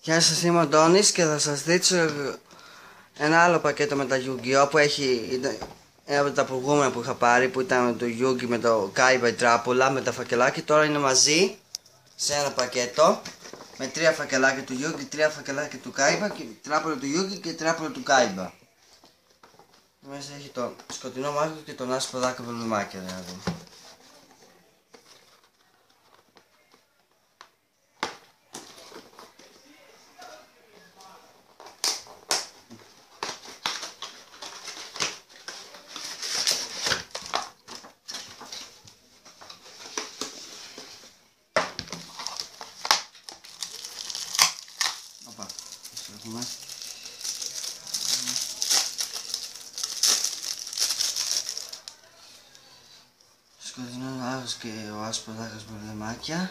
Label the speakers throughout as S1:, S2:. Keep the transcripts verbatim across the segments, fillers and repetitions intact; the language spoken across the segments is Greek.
S1: Γεια σας, είμαι ο Αντώνης και θα σας δείξω ένα άλλο πακέτο με τα Yu-Gi-Oh! Που έχει ένα από τα προηγούμενα που είχα πάρει, που ήταν με το Yugi, με το Kaiba, η τράπουλα, με τα φακελάκια. Τώρα είναι μαζί σε ένα πακέτο με τρία φακελάκια του Yugi, τρία φακελάκια του Kaiba, και τράπουλα του Yugi και τράπουλα του Kaiba. Μέσα έχει το σκοτεινό μάρκο και τον άσπρο δάκα βελουμάκια δηλαδή. Οπα, έχουμε. Σκοτεινό άγος και ο άσπρο δάκας βελουμάκια.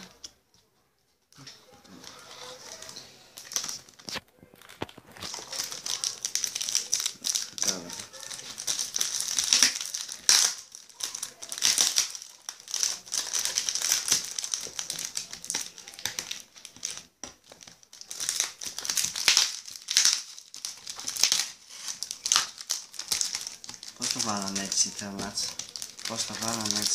S1: Πώς το βάλανε έτσι οι θέμats, πώς το βάλανε έτσι.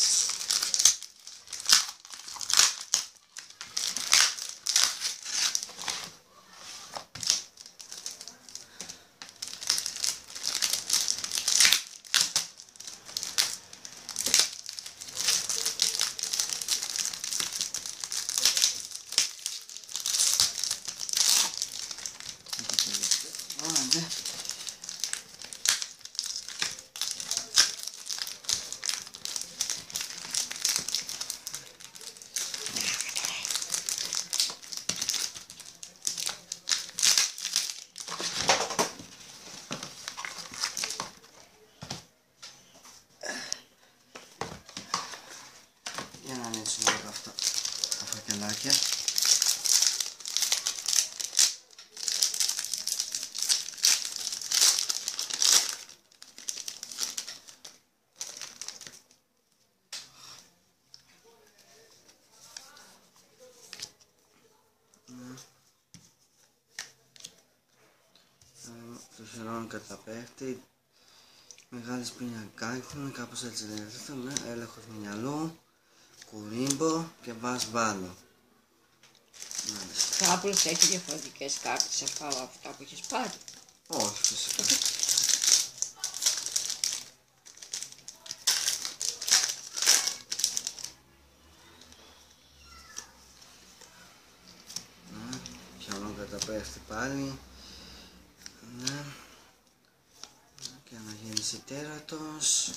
S1: Για να ανοίξουμε λίγο αυτά τα φακελάκια. Το χειρόνο καταπέφτει. Μεγάλες πινακάκια, κάπως έτσι λέγεται. Έλεγχος μυαλού, κουρίμπο και βας βάλω.
S2: Τράπουλος έχει διαφορετικές κάρτες από αυτά που έχεις πάρει.
S1: Όχι, φυσικά. Ναι, πιανό καταπέφτει πάλι. Ναι. Και να γίνει τέρατος.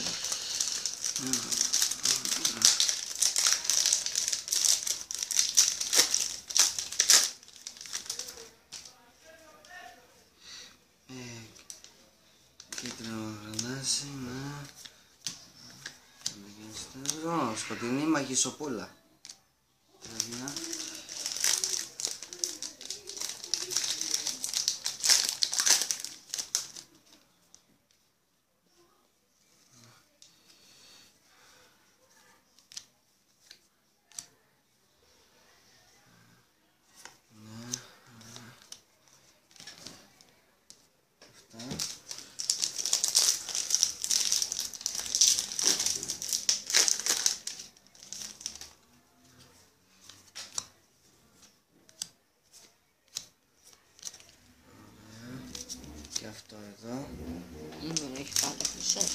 S1: Ε, κίτρινο γρανάζι, ναι. Oh, σκοτεινή μαγισσοπούλα. Τέλεια. Και αυτό εδώ.
S2: Δεν έχει πάντα χρυσές.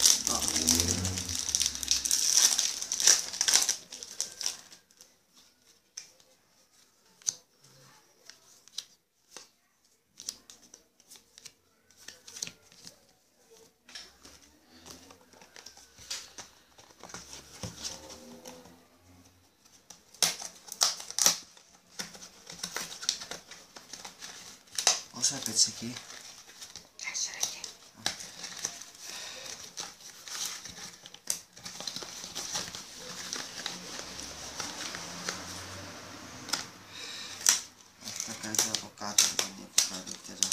S1: Όσα έπαιξε εκεί.
S2: Τέσσερα εκεί.
S1: Αυτά κάτι από κάτω, δηλαδή από κάτω πέρα.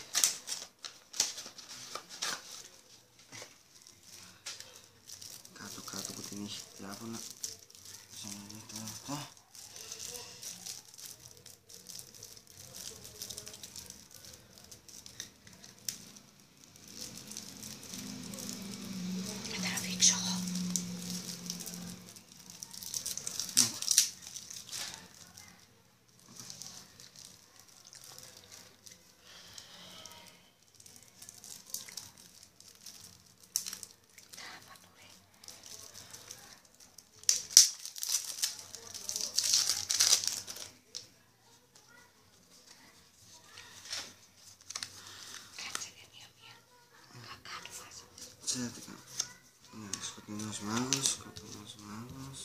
S1: Κάτω κάτω που την είχε διάβολα. Αυτό. Τσέτικα. Ναι, σκοτεινός μάγος, σκοτεινός μάγος.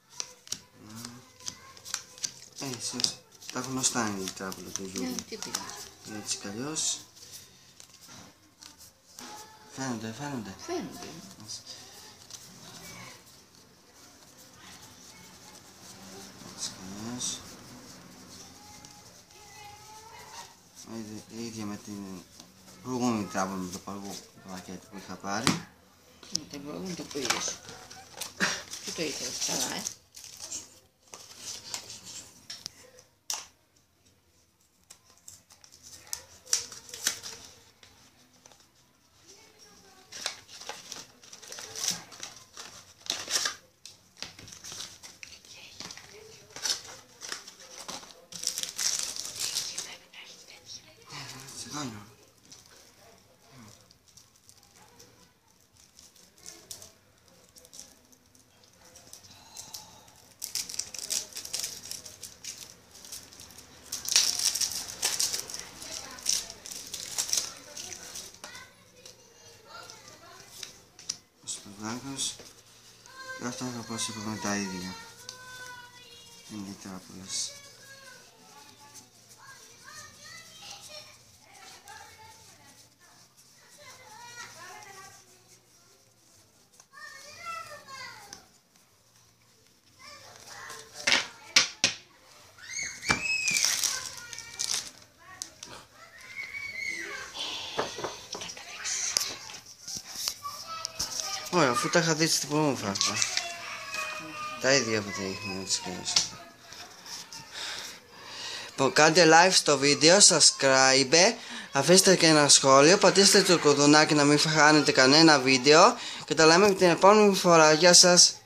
S1: Ε, εσείς, τα γνωστά είναι η τράπουλα του Γιούγκη.
S2: Ναι, τι πειράζει.
S1: Έτσι κι αλλιώς. Φαίνονται, φαίνονται.
S2: Φαίνονται.
S1: Έτσι κι αλλιώς. Η ίδια με την προηγούμενη τράπουλα με το πακέτο που είχα πάρει.
S2: Με το προηγούμενο το που είδες. Τι το ήθελες, καλά, ε.
S1: Τσιγάνιο. Ο Σπουδάκος. Και αυτά θα πω σε πούμε τα ίδια. Είναι οι τράπουλες. Ωραία, αφού τα είχα δει στην προηγούμενη φορά. Τα ίδια που δείχνει έτσι και έτσι. Λοιπόν, κάντε like στο βίντεο, subscribe, αφήστε και ένα σχόλιο, πατήστε το κουδουνάκι να μην χάνετε κανένα βίντεο και τα λέμε την επόμενη φορά. Γεια σας!